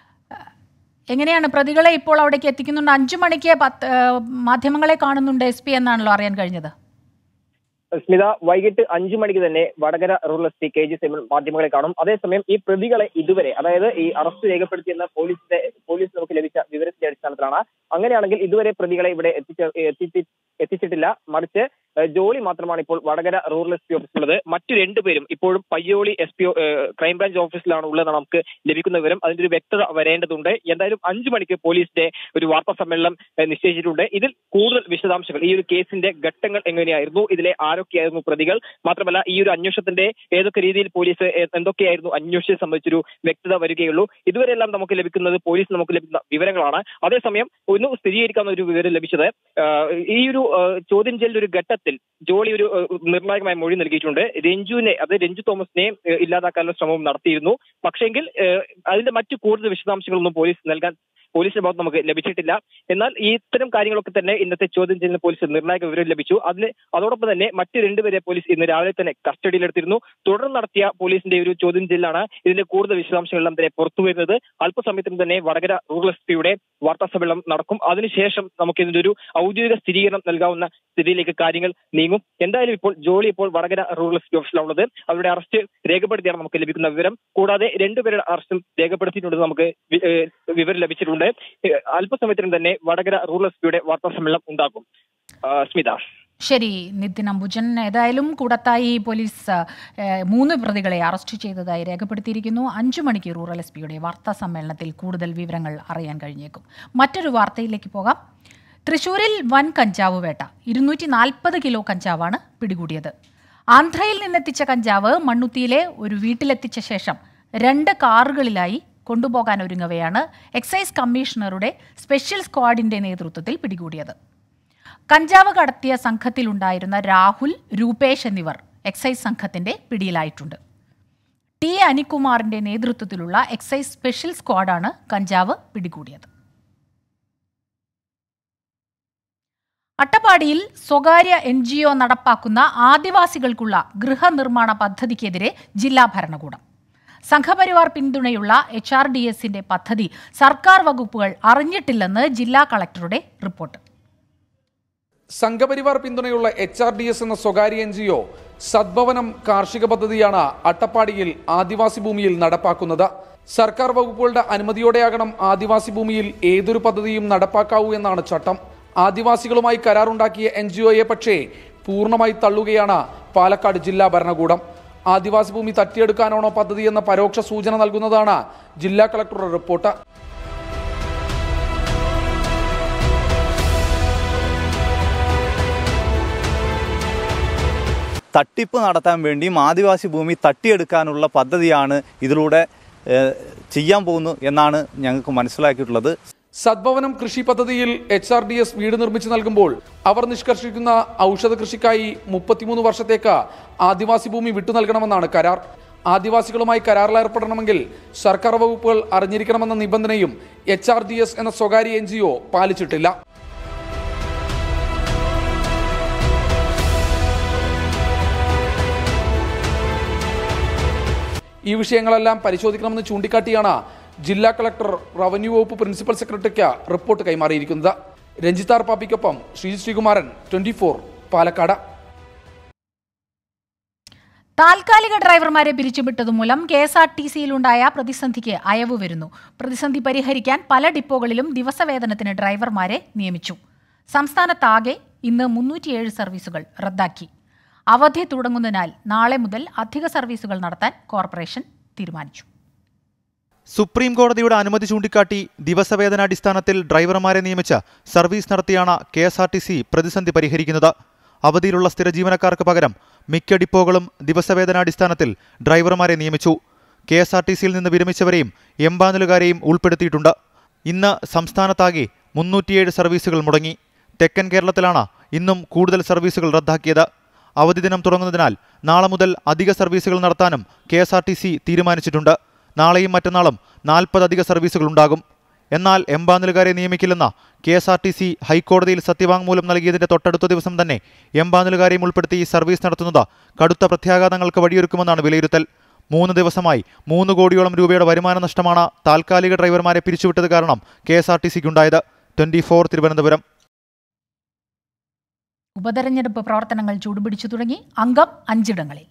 എങ്ങനെയാണ് പ്രതികളെ ഇപ്പോൾ അവിടേക്ക് എത്തിക്കുന്നുണ്ട്? അഞ്ചു മണിക്ക് പത്ത് മാധ്യമങ്ങളെ കാണുന്നുണ്ട് എസ് പി എന്നാണല്ലോ അറിയാൻ കഴിഞ്ഞത്. സ്മിത, വൈകിട്ട് അഞ്ചു മണിക്ക് തന്നെ Vadakara rural S P K G Simon മാധ്യമങ്ങളെ കാണും. അതേസമയം ഈ പ്രതികളെ ഇതുവരെ, അതായത് ഈ അറസ്റ്റ് രേഖപ്പെടുത്തിയെന്ന പോലീസിന്റെ പോലീസ് നമുക്ക് ലഭിച്ച വിവരത്തിന്റെ അടിസ്ഥാനത്തിലാണ്. അങ്ങനെയാണെങ്കിൽ ഇതുവരെ പ്രതികളെ ഇവിടെ എത്തിച്ച എത്തിച്ചിട്ടില്ല. മറിച്ച് ജോളി മാത്രമാണ് ഇപ്പോൾ വടകര റൂറൽ എസ് പി ഓഫീസിലുള്ളത്. മറ്റു രണ്ടുപേരും ഇപ്പോഴും പയ്യോളി എസ് പി ക്രൈംബ്രാഞ്ച് ഓഫീസിലാണ് ഉള്ളതെന്നാണ് നമുക്ക് ലഭിക്കുന്ന വിവരം. അതിന്റെ ഒരു വ്യക്തത വരേണ്ടതുണ്ട്. എന്തായാലും അഞ്ചു മണിക്ക് പോലീസിന്റെ ഒരു വാർത്താ സമ്മേളനം നിശ്ചയിച്ചിട്ടുണ്ട്. ഇതിൽ കൂടുതൽ വിശദാംശങ്ങൾ, ഈ ഒരു കേസിന്റെ ഘട്ടങ്ങൾ എങ്ങനെയായിരുന്നു, ഇതിലെ ആരൊക്കെയായിരുന്നു പ്രതികൾ, മാത്രമല്ല ഈ ഒരു അന്വേഷണത്തിന്റെ ഏതൊക്കെ രീതിയിൽ പോലീസ് എന്തൊക്കെയായിരുന്നു അന്വേഷിച്ചത് സംബന്ധിച്ചൊരു വ്യക്തത വരികയുള്ളൂ. ഇതുവരെയെല്ലാം നമുക്ക് ലഭിക്കുന്നത് പോലീസ് നമുക്ക് ലഭിക്കുന്ന വിവരങ്ങളാണ്. അതേസമയം ഒന്ന് സ്ഥിരീകരിക്കാവുന്ന ഒരു വിവരം ലഭിച്ചത്, ഈ ഒരു ചോദ്യം ചെയ്യലിന്റെ ഒരു ഘട്ടത്തിൽ ജോളി ഒരു നിർണായകമായ മൊഴി നൽകിയിട്ടുണ്ട്. രഞ്ജുവിനെ, അത് രഞ്ജു തോമസിനെ ഇല്ലാതാക്കാനുള്ള ശ്രമവും നടത്തിയിരുന്നു. പക്ഷെങ്കിൽ അതിന്റെ മറ്റു കൂടുതൽ വിശദാംശങ്ങളൊന്നും പോലീസ് നൽകാൻ പോലീസിന്റെ ഭാഗത്ത് നമുക്ക് ലഭിച്ചിട്ടില്ല. എന്നാൽ ഈ ഇത്തരം കാര്യങ്ങളൊക്കെ തന്നെ ഇന്നത്തെ ചോദ്യം ചെയ്യുന്ന പോലീസ് നിർണായക വിവരം ലഭിച്ചു. അതിന് അതോടൊപ്പം തന്നെ മറ്റ് രണ്ടുപേരെ പോലീസ് ഇന്ന് രാവിലെ തന്നെ കസ്റ്റഡിയിലെടുത്തിരുന്നു. തുടർന്ന് നടത്തിയ പോലീസിന്റെ ഒരു ചോദ്യം ചെയ്യലാണ് ഇതിന്റെ കൂടുതൽ വിശദാംശങ്ങളെല്ലാം തന്നെ പുറത്തു വരുന്നത്. അല്പസമയത്തിന് തന്നെ വടകര റൂറൽ എസ് പിയുടെ വാർത്താ സമ്മേളനം നടക്കും. അതിനുശേഷം നമുക്ക് ഇതിന്റെ ഒരു ഔദ്യോഗിക സ്ഥിരീകരണം നൽകാവുന്ന സ്ഥിതിയിലേക്ക് കാര്യങ്ങൾ നീങ്ങും. എന്തായാലും ഇപ്പോൾ ജോളി ഇപ്പോൾ വടകര റൂറൽ എസ് പി ഓഫീസിലുള്ളത്. അവരുടെ അറസ്റ്റ് രേഖപ്പെടുത്തിയാണ് നമുക്ക് ലഭിക്കുന്ന വിവരം. കൂടാതെ രണ്ടുപേരുടെ അറസ്റ്റും രേഖപ്പെടുത്തിയിട്ടുണ്ടെന്ന് നമുക്ക് വിവരം ലഭിച്ചിട്ടുണ്ട്. അല്പസമയത്തിനും തന്നെ വടകര റൂറൽ എസ് പിയുടെ വാർത്താ സമ്മേളനം ഉണ്ടാകും. സ്മിത. ശരി നിതിൻ അംബുജൻ. ഏതായാലും കൂടത്തായി പോലീസ് മൂന്ന് പ്രതികളെ അറസ്റ്റ് ചെയ്തതായി രേഖപ്പെടുത്തിയിരിക്കുന്നു. അഞ്ചു മണിക്ക് റൂറൽ എസ് പിയുടെ വാർത്താ സമ്മേളനത്തിൽ കൂടുതൽ വിവരങ്ങൾ അറിയാൻ കഴിഞ്ഞേക്കും. മറ്റൊരു വാർത്തയിലേക്ക് പോകാം. തൃശൂരിൽ വൻ കഞ്ചാവ് വേട്ട. ഇരുന്നൂറ്റി നാൽപ്പത് കിലോ കഞ്ചാവാണ് പിടികൂടിയത്. ആന്ധ്രയിൽ നിന്നെത്തിച്ച കഞ്ചാവ് മണ്ണുത്തിയിലെ ഒരു വീട്ടിലെത്തിച്ച ശേഷം രണ്ട് കാറുകളിലായി കൊണ്ടുപോകാൻ ഒരുങ്ങവെയാണ് എക്സൈസ് കമ്മീഷണറുടെ സ്പെഷ്യൽ സ്ക്വാഡിന്റെ നേതൃത്വത്തിൽ പിടികൂടിയത്. കഞ്ചാവ് കടത്തിയ സംഘത്തിലുണ്ടായിരുന്ന രാഹുൽ, രൂപേഷ് എന്നിവർ എക്സൈസ് സംഘത്തിന്റെ പിടിയിലായിട്ടുണ്ട്. ടി അനികുമാറിന്റെ നേതൃത്വത്തിലുള്ള എക്സൈസ് സ്പെഷ്യൽ സ്ക്വാഡാണ് കഞ്ചാവ് പിടികൂടിയത്. അട്ടപ്പാടിയിൽ സ്വകാര്യ എൻ ജി ഒ നടപ്പാക്കുന്ന ആദിവാസികൾക്കുള്ള ഗൃഹനിർമ്മാണ പദ്ധതിക്കെതിരെ ജില്ലാ ഭരണകൂടം. സംഘപരിവാർ പിന്തുണയുള്ള എച്ച് ആർ ഡി എസിന്റെ പദ്ധതി സർക്കാർ വകുപ്പുകൾ അറിഞ്ഞിട്ടില്ലെന്ന് ജില്ലാ കളക്ടറുടെ റിപ്പോർട്ട്. സംഘപരിവാർ പിന്തുണയുള്ള എച്ച് ആർ ഡി എസ് എന്ന സ്വകാര്യ എൻ ജി ഒ സദ്ഭവനം കാർഷിക പദ്ധതിയാണ് അട്ടപ്പാടിയിൽ ആദിവാസി ഭൂമിയിൽ നടപ്പാക്കുന്നത്. സർക്കാർ വകുപ്പുകളുടെ അനുമതിയോടെയാകണം ആദിവാസി ഭൂമിയിൽ ഏതൊരു പദ്ധതിയും നടപ്പാക്കാവൂ എന്നാണ് ചട്ടം. ആദിവാസികളുമായി കരാറുണ്ടാക്കിയ എൻ ജി ഒയെ പക്ഷേ പൂർണ്ണമായി തള്ളുകയാണ് പാലക്കാട് ജില്ലാ ഭരണകൂടം. ആദിവാസി ഭൂമി തട്ടിയെടുക്കാനാണോ പദ്ധതി എന്ന പരോക്ഷ സൂചന നൽകുന്നതാണ് ജില്ലാ കളക്ടറുടെ റിപ്പോർട്ട്. തട്ടിപ്പ് നടത്താൻ വേണ്ടിയും ആദിവാസി ഭൂമി തട്ടിയെടുക്കാനുള്ള പദ്ധതിയാണ് ഇതിലൂടെ ചെയ്യാൻ പോകുന്നു എന്നാണ് ഞങ്ങൾക്ക് മനസ്സിലാക്കിയിട്ടുള്ളത്. സദ്ഭവനം കൃഷി പദ്ധതിയിൽ എച്ച് ആർ ഡി എസ് വീട് നിർമ്മിച്ചു നൽകുമ്പോൾ അവർ നിഷ്കർഷിക്കുന്ന ഔഷധ കൃഷിക്കായി മുപ്പത്തിമൂന്ന് വർഷത്തേക്ക് ആദിവാസി ഭൂമി വിട്ടു നൽകണമെന്നാണ് കരാർ. ആദിവാസികളുമായി കരാറിലേർപ്പെടണമെങ്കിൽ സർക്കാർ വകുപ്പുകൾ അറിഞ്ഞിരിക്കണമെന്ന നിബന്ധനയും എച്ച് ആർ ഡി എസ് എന്ന സ്വകാര്യ എൻ ജി ഒ പാലിച്ചിട്ടില്ല. ഈ വിഷയങ്ങളെല്ലാം പരിശോധിക്കണമെന്ന് ചൂണ്ടിക്കാട്ടിയാണ് ജില്ലാ കളക്ടർ റവന്യൂ വകുപ്പ് പ്രിൻസിപ്പൽ സെക്രട്ടറിക്ക് റിപ്പോർട്ട് കൈമാറിയിരിക്കുന്നത്. രഞ്ജിത്താർ പാപ്പിക്കൊപ്പം ശ്രീ ശ്രീകുമാരൻ, ട്വന്റി ഫോർ, പാലക്കാട്. താൽക്കാലിക ഡ്രൈവർമാരെ പിരിച്ചുവിട്ടതുമൂലം കെ എസ് ആർ ടി സിയിലുണ്ടായ പ്രതിസന്ധിക്ക് അയവ് വരുന്നു. പ്രതിസന്ധി പരിഹരിക്കാൻ പല ഡിപ്പോകളിലും ദിവസവേതനത്തിന് ഡ്രൈവർമാരെ നിയമിച്ചു. സംസ്ഥാനത്താകെ ഇന്ന് മുന്നൂറ്റിയേഴ് സർവീസുകൾ റദ്ദാക്കി. അവധി തുടങ്ങുന്നതിനാൽ നാളെ മുതൽ അധിക സർവീസുകൾ നടത്താൻ കോർപ്പറേഷൻ തീരുമാനിച്ചു. സുപ്രീം കോടതിയുടെ അനുമതി ചൂണ്ടിക്കാട്ടി ദിവസവേതനാടിസ്ഥാനത്തിൽ ഡ്രൈവർമാരെ നിയമിച്ച് സർവീസ് നടത്തിയാണ് K S R T C പ്രതിസന്ധി പരിഹരിക്കുന്നത്. അവധിയിലുള്ള സ്ഥിര ജീവനക്കാർക്ക് പകരം മിക്ക ഡിപ്പോകളും ദിവസവേതനാടിസ്ഥാനത്തിൽ ഡ്രൈവർമാരെ നിയമിച്ചു. കെ എസ് ആർ ടി സിയിൽ നിന്ന് വിരമിച്ചവരെയും എംപാനലുകാരെയും ഉൾപ്പെടുത്തിയിട്ടുണ്ട്. ഇന്ന് സംസ്ഥാനത്താകെ മുന്നൂറ്റിയേഴ് സർവീസുകൾ മുടങ്ങി. തെക്കൻ കേരളത്തിലാണ് ഇന്നും കൂടുതൽ സർവീസുകൾ റദ്ദാക്കിയത്. അവധി ദിനം തുടങ്ങുന്നതിനാൽ നാളെ മുതൽ അധിക സർവീസുകൾ നടത്താനും K S R T C തീരുമാനിച്ചിട്ടുണ്ട്. നാളെയും മറ്റന്നാളും നാൽപ്പത് അധിക സർവീസുകൾ ഉണ്ടാകും. എന്നാൽ എംപാനലുകാരെ നിയമിക്കില്ലെന്ന K S R T C ഹൈക്കോടതിയിൽ സത്യവാങ്മൂലം നൽകിയതിന്റെ തൊട്ടടുത്ത ദിവസം തന്നെ എംപാനലുകാരെയും ഉൾപ്പെടുത്തി സർവീസ് നടത്തുന്നത് കടുത്ത പ്രത്യാഘാതങ്ങൾക്ക് വഴിയൊരുക്കുമെന്നാണ് വിലയിരുത്തൽ. മൂന്ന് ദിവസമായി മൂന്ന് കോടിയോളം രൂപയുടെ വരുമാന നഷ്ടമാണ് താൽക്കാലിക ഡ്രൈവർമാരെ പിരിച്ചുവിട്ടത് കാരണം കെ എസ് ആർ ടി സിക്കുണ്ടായത്. Twenty four, Thiruvananthapuram. ഉപതെരഞ്ഞെടുപ്പ് പ്രവർത്തനങ്ങൾ ചൂടുപിടിച്ചു തുടങ്ങി. അംഗം അഞ്ചിടങ്ങളിൽ.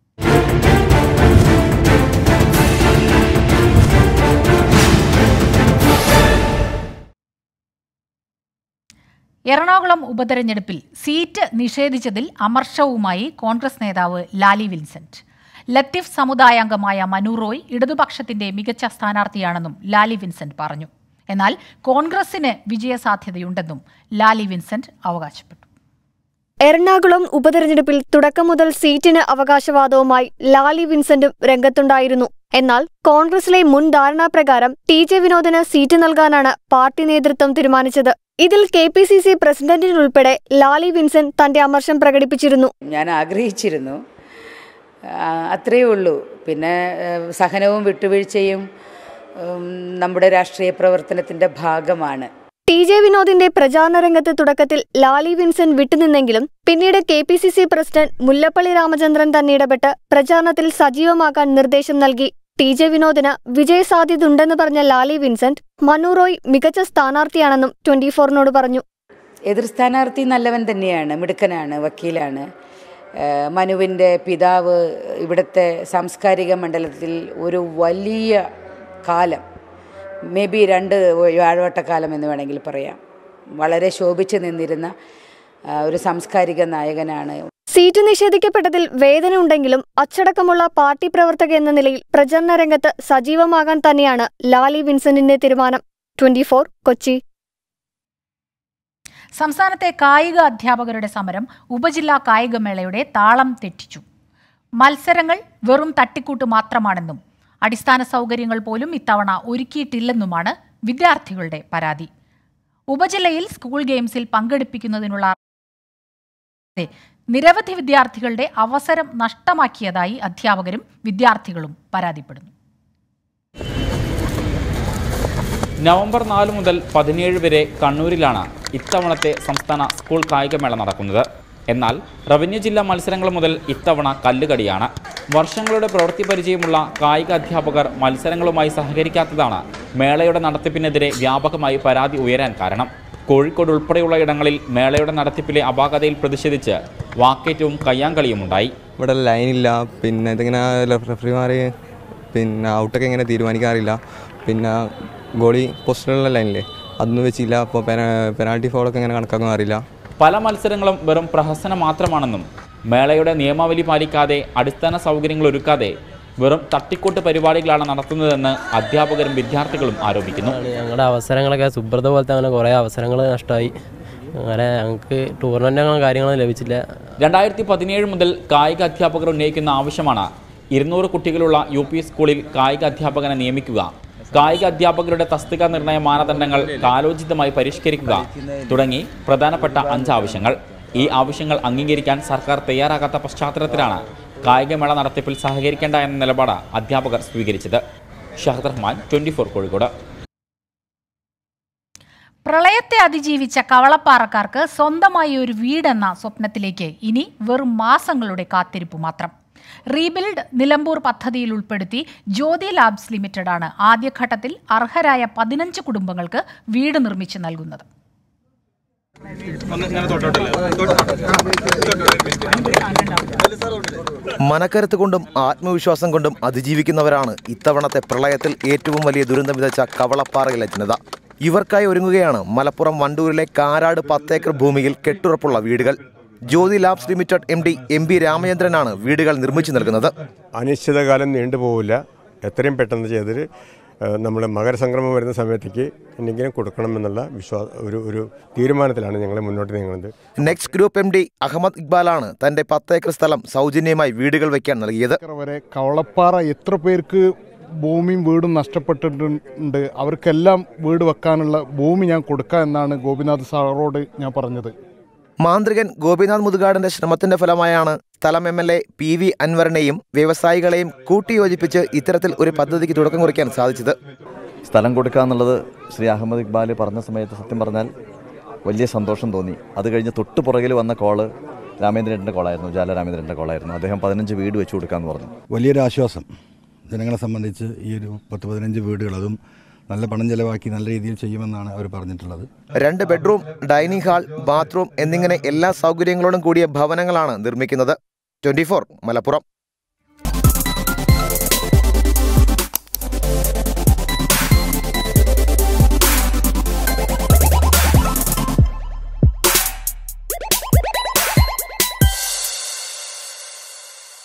എറണാകുളം ഉപതെരഞ്ഞെടുപ്പിൽ സീറ്റ് നിഷേധിച്ചതിൽ അമർഷവുമായി കോൺഗ്രസ് നേതാവ് ലാലി വിൻസെന്റ്. ലത്തീഫ് സമുദായാംഗമായ മനു റോയ് ഇടതുപക്ഷത്തിന്റെ മികച്ച സ്ഥാനാർത്ഥിയാണെന്നും ലാലി വിൻസെന്റ് പറഞ്ഞു. എന്നാൽ കോൺഗ്രസിന് വിജയസാധ്യതയുണ്ടെന്നും ലാലി വിൻസെന്റ് അവകാശപ്പെട്ടു. എറണാകുളം ഉപതെരഞ്ഞെടുപ്പിൽ തുടക്കം മുതൽ സീറ്റിന് അവകാശവാദവുമായി ലാലി വിൻസെന്റും രംഗത്തുണ്ടായിരുന്നു. എന്നാൽ കോൺഗ്രസിലെ മുൻ ധാരണാപ്രകാരം ടി ജെ വിനോദിന് സീറ്റ് നൽകാനാണ് പാർട്ടി നേതൃത്വം തീരുമാനിച്ചത്. ഇതിൽ കെ പി സി സി പ്രസിഡന്റിനുൾപ്പെടെ ലാലി വിൻസെന്റ് തന്റെ അമർഷം പ്രകടിപ്പിച്ചിരുന്നു. ഞാൻ ആഗ്രഹിച്ചിരുന്നു, അത്രയേ ഉള്ളൂ. പിന്നെ സഹനവും വിട്ടുവീഴ്ചയും നമ്മുടെ രാഷ്ട്രീയ പ്രവർത്തനത്തിന്റെ ഭാഗമാണ്. ടി ജെ വിനോദിന്റെ പ്രചാരണ രംഗത്ത് തുടക്കത്തിൽ ലാലി വിൻസെന്റ് വിട്ടുനിന്നെങ്കിലും പിന്നീട് K P C C president Mullappally Ramachandran തന്നെ ഇടപെട്ട് പ്രചാരണത്തിൽ സജീവമാക്കാൻ നിർദ്ദേശം നൽകി. ടി ജെ വിനോദിന് വിജയസാധ്യത ഉണ്ടെന്ന് പറഞ്ഞ ലാലി വിൻസെന്റ് മനു റോയ് മികച്ച സ്ഥാനാർത്ഥിയാണെന്നും ട്വന്റി ഫോറിനോട് പറഞ്ഞു. എതിർ സ്ഥാനാർത്ഥി നല്ലവൻ തന്നെയാണ്, മിടുക്കനാണ്, വക്കീലാണ്. മനുവിൻ്റെ പിതാവ് ഇവിടുത്തെ സാംസ്കാരിക മണ്ഡലത്തിൽ ഒരു വലിയ കാലം, മേ ബി രണ്ട് വ്യാഴവട്ടക്കാലം എന്ന് വേണമെങ്കിൽ പറയാം, വളരെ ശോഭിച്ചു നിന്നിരുന്ന ഒരു സാംസ്കാരിക നായകനാണ്. സീറ്റ് നിഷേധിക്കപ്പെട്ടതിൽ വേദന ഉണ്ടെങ്കിലും അച്ചടക്കമുള്ള പാർട്ടി പ്രവർത്തക എന്ന നിലയിൽ പ്രചരണ രംഗത്ത് സജീവമാകാൻ തന്നെയാണ് ലാലി വിൻസെന്റിന്റെ തീരുമാനം. Twenty four, Kochi. സംസ്ഥാനത്തെ കായിക അധ്യാപകരുടെ സമരം ഉപജില്ലാ കായികമേളയുടെ താളം തെറ്റിച്ചു. മത്സരങ്ങൾ വെറും തട്ടിക്കൂട്ട് മാത്രമാണെന്നും അടിസ്ഥാന സൗകര്യങ്ങൾ പോലും ഇത്തവണ ഒരുക്കിയിട്ടില്ലെന്നുമാണ് വിദ്യാർത്ഥികളുടെ പരാതി. ഉപജില്ലയിൽ സ്കൂൾ ഗെയിംസിൽ പങ്കെടുപ്പിക്കുന്നതിനുള്ള നിരവധി വിദ്യാർത്ഥികളുടെ അവസരം നഷ്ടമാക്കിയതായി അധ്യാപകരും വിദ്യാർത്ഥികളും പരാതിപ്പെടുന്നു. നവംബർ നാല് മുതൽ പതിനേഴ് വരെ കണ്ണൂരിലാണ് ഇത്തവണത്തെ സംസ്ഥാന സ്കൂൾ കായികമേള നടക്കുന്നത്. എന്നാൽ റവന്യൂ ജില്ലാ മത്സരങ്ങൾ മുതൽ ഇത്തവണ കല്ലുകടിയാണ്. വർഷങ്ങളുടെ പ്രവൃത്തി പരിചയമുള്ള കായിക അധ്യാപകർ മത്സരങ്ങളുമായി സഹകരിക്കാത്തതാണ് മേളയുടെ നടത്തിപ്പിനെതിരെ വ്യാപകമായി പരാതി ഉയരാൻ കാരണം. കോഴിക്കോട് ഉൾപ്പെടെയുള്ള ഇടങ്ങളിൽ മേളയുടെ നടത്തിപ്പിലെ അപാകതയിൽ പ്രതിഷേധിച്ച് വാക്കേറ്റവും കയ്യാങ്കളിയും ഉണ്ടായി. ഇവിടെ ലൈനില്ല, പിന്നെ ഇതിങ്ങനെ റഫറിമാർ പിന്നെ ഔട്ടൊക്കെ ഇങ്ങനെ തീരുമാനിക്കാറില്ല, പിന്നെ ഗോളി പോസ്റ്റിലുള്ള ലൈനില്ലേ അതൊന്നും വെച്ചില്ല, അപ്പോൾ പെനാൽറ്റി ഫോളൊക്കെ ഇങ്ങനെ കണക്കാക്കാൻ അറിയില്ല. പല മത്സരങ്ങളും വെറും പ്രഹസനം മാത്രമാണെന്നും മേളയുടെ നിയമാവലി പാലിക്കാതെ അടിസ്ഥാന സൗകര്യങ്ങൾ ഒരുക്കാതെ വെറും തട്ടിക്കൂട്ട് പരിപാടികളാണ് നടത്തുന്നതെന്ന് അധ്യാപകരും വിദ്യാർത്ഥികളും ആരോപിക്കുന്നു. ഞങ്ങളുടെ അവസരങ്ങളൊക്കെ സുബ്രത പോലത്തെ അങ്ങനെ കുറേ അവസരങ്ങൾ നഷ്ടമായി. അങ്ങനെ ഞങ്ങൾക്ക് ടൂർണമെൻറ്റുകളും കാര്യങ്ങളും ലഭിച്ചില്ല. രണ്ടായിരത്തി പതിനേഴ് മുതൽ കായിക അധ്യാപകർ ഉന്നയിക്കുന്ന ആവശ്യമാണ് ഇരുന്നൂറ് കുട്ടികളുള്ള യു പി സ്കൂളിൽ കായിക അധ്യാപകനെ നിയമിക്കുക, കായിക അധ്യാപകരുടെ തസ്തിക നിർണയ മാനദണ്ഡങ്ങൾ കാലോചിതമായി പരിഷ്കരിക്കുക തുടങ്ങി പ്രധാനപ്പെട്ട അഞ്ച് ആവശ്യങ്ങൾ. ഈ ആവശ്യങ്ങൾ അംഗീകരിക്കാൻ സർക്കാർ തയ്യാറാകാത്ത പശ്ചാത്തലത്തിലാണ് കായികമേള നടത്തിപ്പിൽ സഹകരിക്കേണ്ട എന്ന നിലപാട് അധ്യാപകർ സ്വീകരിച്ചത്. Shahad Rahman, twenty four, Kozhikode. പ്രളയത്തെ അതിജീവിച്ച കവളപ്പാറക്കാർക്ക് സ്വന്തമായി ഒരു വീടെന്ന സ്വപ്നത്തിലേക്ക് ഇനി വെറും മാസങ്ങളുടെ കാത്തിരിപ്പ് മാത്രം. റീബിൽഡ് നിലമ്പൂർ പദ്ധതിയിൽ ഉൾപ്പെടുത്തി ജ്യോതി ലാബ്സ് ലിമിറ്റഡാണ് ആദ്യഘട്ടത്തിൽ അർഹരായ പതിനഞ്ച് കുടുംബങ്ങൾക്ക് വീട് നിർമ്മിച്ച് നൽകുന്നത്. മനക്കരുത്ത് കൊണ്ടും ആത്മവിശ്വാസം കൊണ്ടും അതിജീവിക്കുന്നവരാണ് ഇത്തവണത്തെ പ്രളയത്തിൽ ഏറ്റവും വലിയ ദുരന്തം വിതച്ച കവളപ്പാറയിലെ ജനത. ഇവർക്കായി ഒരുങ്ങുകയാണ് മലപ്പുറം വണ്ടൂരിലെ കാരാട് പത്തേക്കർ ഭൂമിയിൽ കെട്ടുറപ്പുള്ള വീടുകൾ. Jyothi labs limited M D M B രാമചന്ദ്രനാണ് വീടുകൾ നിർമ്മിച്ചു നൽകുന്നത്. അനിശ്ചിതകാലം നീണ്ടുപോകില്ല, എത്രയും പെട്ടെന്ന് ചെയ്തിട്ട് നമ്മുടെ മകരസംക്രമം വരുന്ന സമയത്തേക്ക് എന്തെങ്കിലും കൊടുക്കണമെന്നുള്ള വിശ്വാസ ഒരു ഒരു തീരുമാനത്തിലാണ് ഞങ്ങൾ മുന്നോട്ട് നീങ്ങുന്നത്. Next group M D Ahammed ഇക്ബാലാണ് തന്റെ പത്തേക്കർ സ്ഥലം സൗജന്യമായി വീടുകൾ വയ്ക്കാൻ നൽകിയത്. കവളപ്പാറ എത്ര പേർക്ക് ഭൂമിയും വീടും നഷ്ടപ്പെട്ടിട്ടുണ്ട്, അവർക്കെല്ലാം വീട് വെക്കാനുള്ള ഭൂമി ഞാൻ കൊടുക്കാം എന്നാണ് ഗോപിനാഥ് സാറോട് ഞാൻ പറഞ്ഞത്. മാന്ത്രികൻ ഗോപിനാഥ് മുതുകാടിന്റെ ശ്രമത്തിന്റെ ഫലമായാണ് സ്ഥലം M L A P V അൻവറിനെയും വ്യവസായികളെയും കൂട്ടിയോജിപ്പിച്ച് ഇത്തരത്തിൽ ഒരു പദ്ധതിക്ക് തുടക്കം കുറിക്കാൻ സാധിച്ചത്. സ്ഥലം കൊടുക്കുക എന്നുള്ളത് ശ്രീ അഹമ്മദ് ഇക്ബാൽ പറഞ്ഞ സമയത്ത് സത്യം പറഞ്ഞാൽ വലിയ സന്തോഷം തോന്നി. അത് കഴിഞ്ഞ് തൊട്ട് പുറകിൽ വന്ന കോള് രാമേന്ദ്രൻ്റെ കോളായിരുന്നു, ജാല രാമേന്ദ്രൻ്റെ കോളായിരുന്നു. അദ്ദേഹം പതിനഞ്ച് വീട് വെച്ച് കൊടുക്കാമെന്ന് പറഞ്ഞു. വലിയൊരു ആശ്വാസം ജനങ്ങളെ സംബന്ധിച്ച്. ഈ ഒരു പത്ത് പതിനഞ്ച് വീടുകൾ അതും നല്ല പണം ചെലവാക്കി നല്ല രീതിയിൽ ചെയ്യുമെന്നാണ് അവർ പറഞ്ഞിട്ടുള്ളത്. രണ്ട് ബെഡ്റൂം, ഡൈനിങ് ഹാൾ, ബാത്റൂം എന്നിങ്ങനെ എല്ലാ സൗകര്യങ്ങളോടും കൂടിയ ഭവനങ്ങളാണ് നിർമ്മിക്കുന്നത്. Twenty four Malappuram.